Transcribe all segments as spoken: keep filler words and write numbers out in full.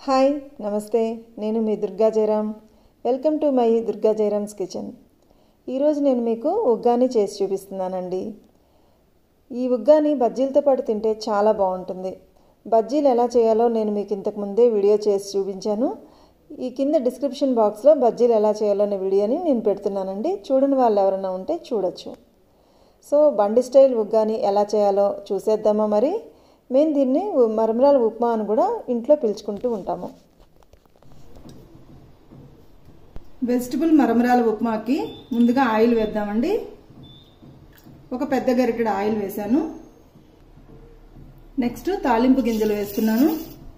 Hi నమస్తే నేను మీ Durga Jayaram welcome to my Durga Jayaram's kitchen. ఈరోజు నేను మీకు ఉగ్గాని చేసి చూపిస్తున్నానండి। ఈ ఉగ్గాని బజ్జీలతో పాటు తింటే చాలా బాగుంటుంది। బజ్జీలు ఎలా చేయాలో నేను మీకు ఇంతకు ముందే వీడియో చేసి చూపించాను। ఈ కింద డిస్క్రిప్షన్ బాక్స్లో బజ్జీలు ఎలా చేయాలో అనే వీడియోని నేను పెడుతున్నానండి, చూడని వాళ్ళు ఎవరైనా ఉంటే చూడొచ్చు। సో బండి స్టైల్ ఉగ్గాని ఎలా చేయాలో చూసేద్దామా। మరి మేము దీన్ని మరమరాల ఉప్మా అని కూడా ఇంట్లో పిలుచుకుంటూ ఉంటాము। వెజిటబుల్ మరమరాల ఉప్మాకి ముందుగా ఆయిల్ వేద్దామండి। ఒక పెద్ద గరిటెడు ఆయిల్ వేసాను। నెక్స్ట్ తాలింపు గింజలు వేస్తున్నాను।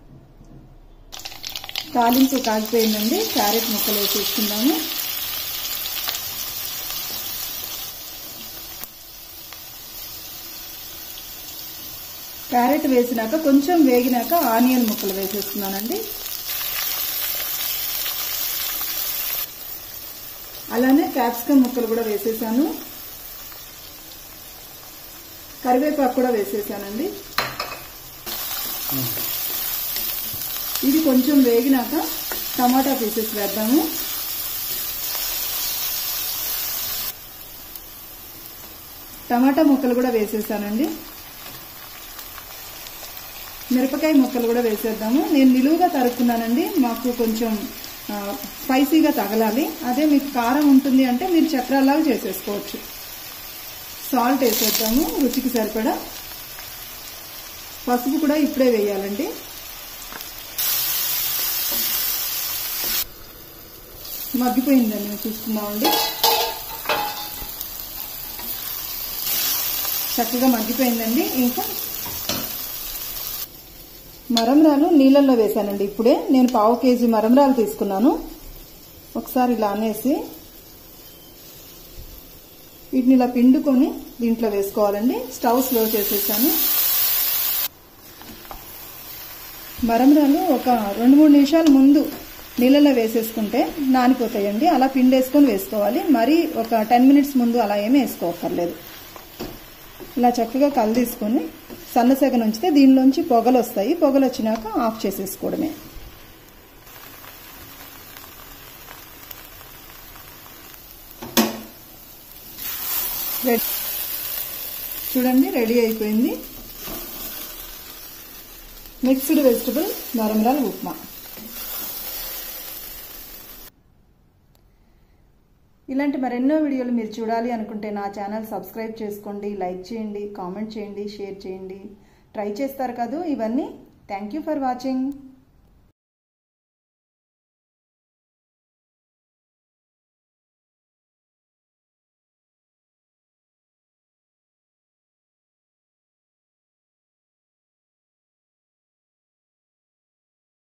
తాలింపు కాగిపోయిందండి, క్యారెట్ ముక్కలు వేసేసుకుందాము। క్యారెట్ వేసినాక కొంచెం వేగినాక ఆనియన్ ముక్కలు వేసేస్తున్నానండి। అలానే క్యాప్సికమ్ ముక్కలు కూడా వేసేసాను, కరివేపాకు కూడా వేసేసానండి। ఇది కొంచెం వేగినాక టమాటా పీసెస్ వేద్దాము। టమాటా ముక్కలు కూడా వేసేసానండి। మిరపకాయ ముక్కలు కూడా వేసేద్దాము। నేను నిలువుగా తరుక్కున్నానండి, మాకు కొంచెం స్పైసీగా తగలాలి। అదే మీకు కారం ఉంటుంది అంటే మీరు చక్రాలాగా చేసేసుకోవచ్చు। సాల్ట్ వేసేద్దాము రుచికి సరిపడా। పసుపు కూడా ఇప్పుడే వేయాలండి। మగ్గిపోయిందండి, చూసుకుందామండి। చక్కగా మగ్గిపోయిందండి। ఇంకా మరమరాలు నీళ్ళల్లో వేసానండి। ఇప్పుడే నేను పావు కేజీ మరమరాలు తీసుకున్నాను। ఒకసారి ఇలా అనేసి వీటిని ఇలా పిండుకొని దీంట్లో వేసుకోవాలండి। స్టవ్ స్లో చేసేసాను। మరమరాలు ఒక రెండు మూడు నిమిషాల ముందు నీళ్ళల్లో వేసేసుకుంటే నానిపోతాయండి। అలా పిండేసుకొని వేసుకోవాలి, మరి ఒక టెన్ మినిట్స్ ముందు అలా ఏమీ వేసుకోకర్లేదు। ఇలా చక్కగా కలు తీసుకొని సన్నసెగ ఉంచితే దీనిలోంచి పొగలు వస్తాయి, పొగలు వచ్చినాక ఆఫ్ చేసేసుకోవడమే। చూడండి రెడీ అయిపోయింది మిక్స్డ్ వెజిటబుల్ మరమరాల ఉప్మా। ఇలాంటి మరెన్నో వీడియోలు మీరు చూడాలి అనుకుంటే నా ఛానల్ సబ్స్క్రైబ్ చేసుకోండి, లైక్ చేయండి, కామెంట్ చేయండి, షేర్ చేయండి। ట్రై చేస్తారు కదా ఇవన్నీ। Thank you for watching.